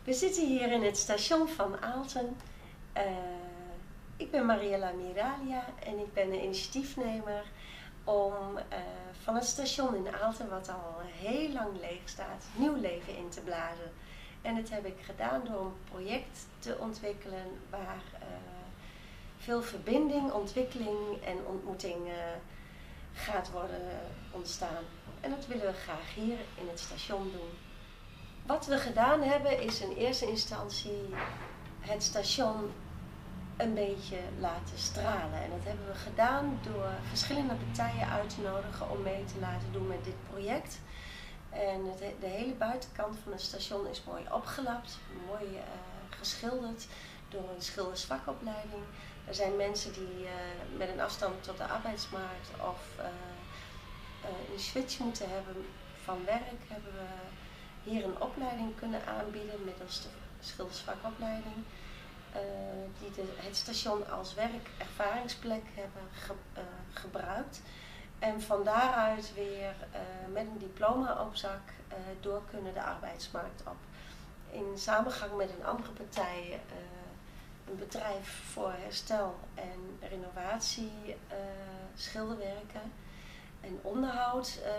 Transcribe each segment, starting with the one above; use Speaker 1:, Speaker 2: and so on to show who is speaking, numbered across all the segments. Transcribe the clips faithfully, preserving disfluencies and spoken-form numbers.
Speaker 1: We zitten hier in het station van Aalten. Uh, ik ben Mariella Miralia en ik ben de initiatiefnemer om uh, van het station in Aalten, wat al heel lang leeg staat, nieuw leven in te blazen. En dat heb ik gedaan door een project te ontwikkelen waar uh, veel verbinding, ontwikkeling en ontmoeting uh, gaat worden ontstaan. En dat willen we graag hier in het station doen. Wat we gedaan hebben is in eerste instantie het station een beetje laten stralen. En dat hebben we gedaan door verschillende partijen uit te nodigen om mee te laten doen met dit project. En het, de hele buitenkant van het station is mooi opgelapt, mooi uh, geschilderd door een schildersvakopleiding. Er zijn mensen die uh, met een afstand tot de arbeidsmarkt of uh, uh, een switch moeten hebben van werk, hebben we hier een opleiding kunnen aanbieden middels de schildersvakopleiding. Uh, die de, het station als werkervaringsplek hebben ge, uh, gebruikt. En van daaruit weer uh, met een diploma op zak uh, door kunnen de arbeidsmarkt op. In samengang met een andere partij, uh, een bedrijf voor herstel en renovatie, uh, schilderwerken en onderhoud, uh,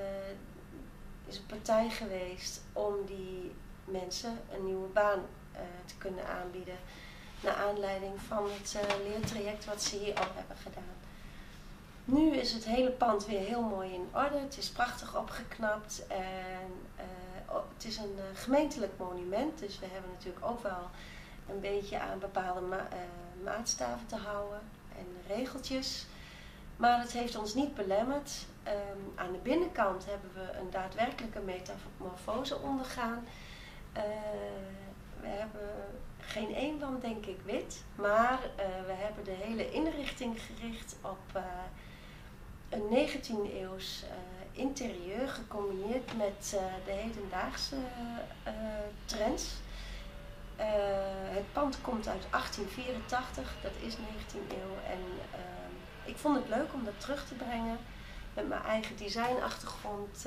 Speaker 1: is een partij geweest om die mensen een nieuwe baan uh, te kunnen aanbieden. Naar aanleiding van het uh, leertraject wat ze hier al hebben gedaan. Nu is het hele pand weer heel mooi in orde. Het is prachtig opgeknapt en uh, het is een uh, gemeentelijk monument. Dus we hebben natuurlijk ook wel een beetje aan bepaalde ma uh, maatstaven te houden en regeltjes. Maar het heeft ons niet belemmerd. Um, aan de binnenkant hebben we een daadwerkelijke metamorfose ondergaan. Uh, we hebben geen eenwand, denk ik, wit, maar uh, we hebben de hele inrichting gericht op uh, een negentiende eeuws uh, interieur gecombineerd met uh, de hedendaagse uh, trends. Uh, het pand komt uit achttien vierentachtig, dat is negentiende eeuw en uh, ik vond het leuk om dat terug te brengen. Met mijn eigen designachtergrond uh,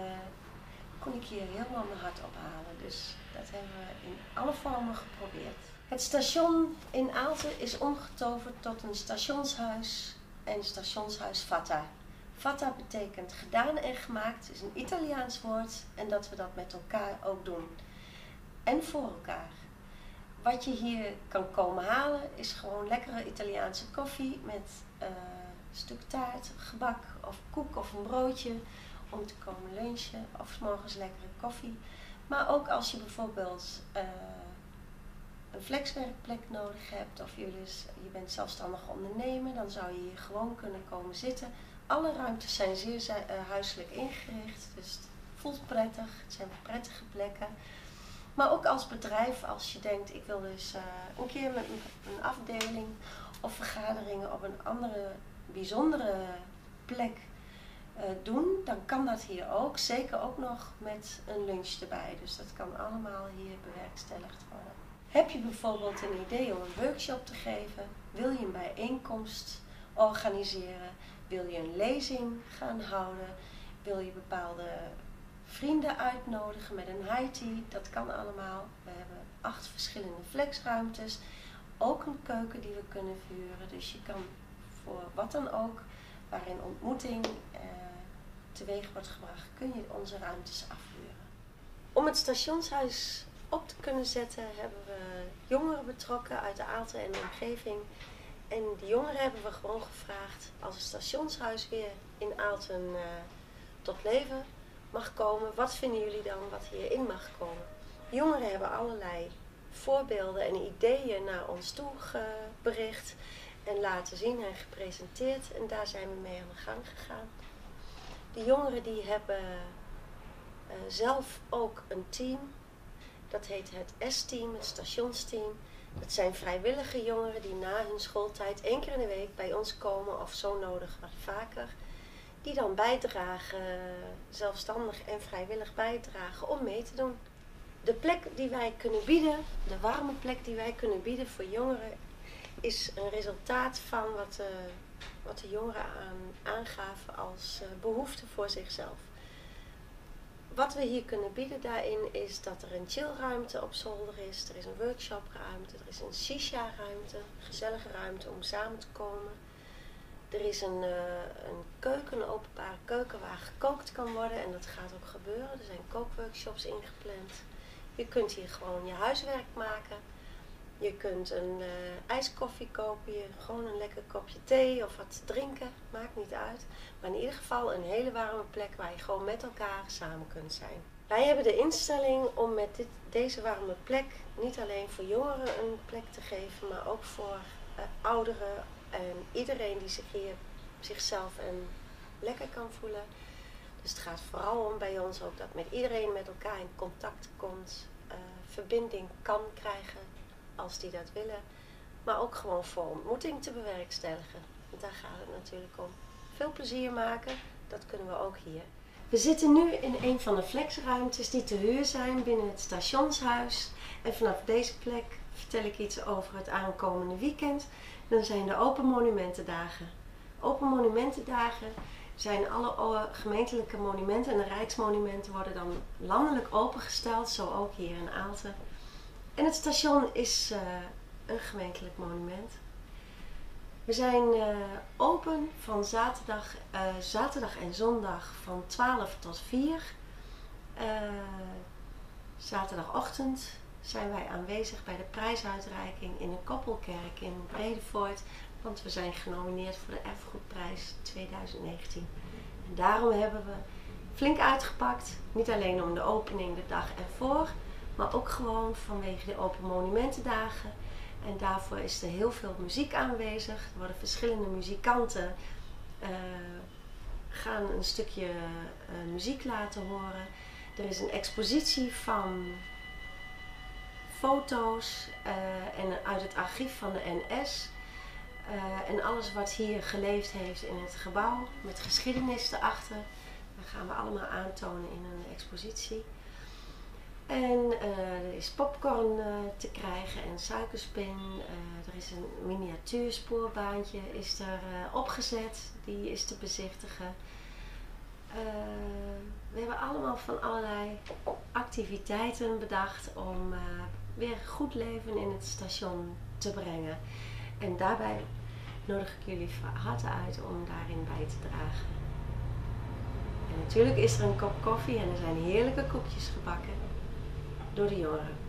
Speaker 1: kon ik hier helemaal mijn hart ophalen. Dus dat hebben we in alle vormen geprobeerd. Het station in Aalten is omgetoverd tot een stationshuis en stationshuis Fatta. Fatta betekent gedaan en gemaakt, is een Italiaans woord en dat we dat met elkaar ook doen. En voor elkaar. Wat je hier kan komen halen is gewoon lekkere Italiaanse koffie met uh, een stuk taart, gebak of koek of een broodje om te komen lunchen of 's morgens lekkere koffie. Maar ook als je bijvoorbeeld uh, een flexwerkplek nodig hebt of je, dus, je bent zelfstandig ondernemer, dan zou je hier gewoon kunnen komen zitten. Alle ruimtes zijn zeer uh, huiselijk ingericht, dus het voelt prettig, het zijn prettige plekken. Maar ook als bedrijf, als je denkt, ik wil dus uh, een keer met een, een afdeling of vergaderingen op een andere bijzondere plek uh, doen, dan kan dat hier ook. Zeker ook nog met een lunch erbij. Dus dat kan allemaal hier bewerkstelligd worden. Heb je bijvoorbeeld een idee om een workshop te geven? Wil je een bijeenkomst organiseren? Wil je een lezing gaan houden? Wil je bepaalde vrienden uitnodigen met een high tea, dat kan allemaal. We hebben acht verschillende flexruimtes, ook een keuken die we kunnen vuren. Dus je kan voor wat dan ook, waarin ontmoeting eh, teweeg wordt gebracht, kun je onze ruimtes afvuren. Om het stationshuis op te kunnen zetten hebben we jongeren betrokken uit de Aalten en de omgeving. En die jongeren hebben we gewoon gevraagd, als het stationshuis weer in Aalten uh, tot leven mag komen, wat vinden jullie dan wat hierin mag komen? De jongeren hebben allerlei voorbeelden en ideeën naar ons toe bericht en laten zien en gepresenteerd en daar zijn we mee aan de gang gegaan. De jongeren die hebben uh, zelf ook een team, dat heet het S-team, het stationsteam. Dat zijn vrijwillige jongeren die na hun schooltijd één keer in de week bij ons komen of zo nodig wat vaker. Die dan bijdragen, zelfstandig en vrijwillig bijdragen om mee te doen. De plek die wij kunnen bieden, de warme plek die wij kunnen bieden voor jongeren, is een resultaat van wat de, wat de jongeren aan, aangaven als uh, behoefte voor zichzelf. wat we hier kunnen bieden daarin is dat er een chillruimte op zolder is. Er is een workshopruimte, er is een shisha-ruimte, een gezellige ruimte om samen te komen. Er is een, uh, een keuken, een openbare keuken waar gekookt kan worden en dat gaat ook gebeuren. Er zijn kookworkshops ingepland. Je kunt hier gewoon je huiswerk maken. Je kunt een uh, ijskoffie kopen, je, gewoon een lekker kopje thee of wat drinken, maakt niet uit. Maar in ieder geval een hele warme plek waar je gewoon met elkaar samen kunt zijn. Wij hebben de instelling om met dit, deze warme plek niet alleen voor jongeren een plek te geven, maar ook voor uh, ouderen en iedereen die zich hier zichzelf en lekker kan voelen. Dus het gaat vooral om bij ons ook dat met iedereen met elkaar in contact komt, uh, verbinding kan krijgen als die dat willen, maar ook gewoon voor ontmoeting te bewerkstelligen. Want daar gaat het natuurlijk om. Veel plezier maken, dat kunnen we ook hier. We zitten nu in een van de flexruimtes die te huur zijn binnen het stationshuis. En vanaf deze plek vertel ik iets over het aankomende weekend. Dan zijn de Open Monumentendagen. Open Monumentendagen zijn alle gemeentelijke monumenten en de rijksmonumenten worden dan landelijk opengesteld, zo ook hier in Aalten. En het station is uh, een gemeentelijk monument. We zijn uh, open van zaterdag, uh, zaterdag en zondag van twaalf tot vier. Uh, zaterdagochtend zijn wij aanwezig bij de prijsuitreiking in de Koppelkerk in Bredevoort. Want we zijn genomineerd voor de Erfgoedprijs tweeduizend negentien. En daarom hebben we flink uitgepakt. Niet alleen om de opening de dag ervoor, maar ook gewoon vanwege de Open Monumentendagen. En daarvoor is er heel veel muziek aanwezig. Er worden verschillende muzikanten uh, gaan een stukje uh, muziek laten horen. Er is een expositie van foto's uh, en uit het archief van de N S. Uh, en alles wat hier geleefd heeft in het gebouw, met geschiedenis erachter. Dat gaan we allemaal aantonen in een expositie. En uh, er is popcorn uh, te krijgen en suikerspin. Uh, er is een miniatuurspoorbaantje is er uh, opgezet, die is te bezichtigen. Uh, we hebben allemaal van allerlei activiteiten bedacht om uh, weer goed leven in het station te brengen. En daarbij nodig ik jullie van harte uit om daarin bij te dragen. En natuurlijk is er een kop koffie en er zijn heerlijke koekjes gebakken door de jongeren.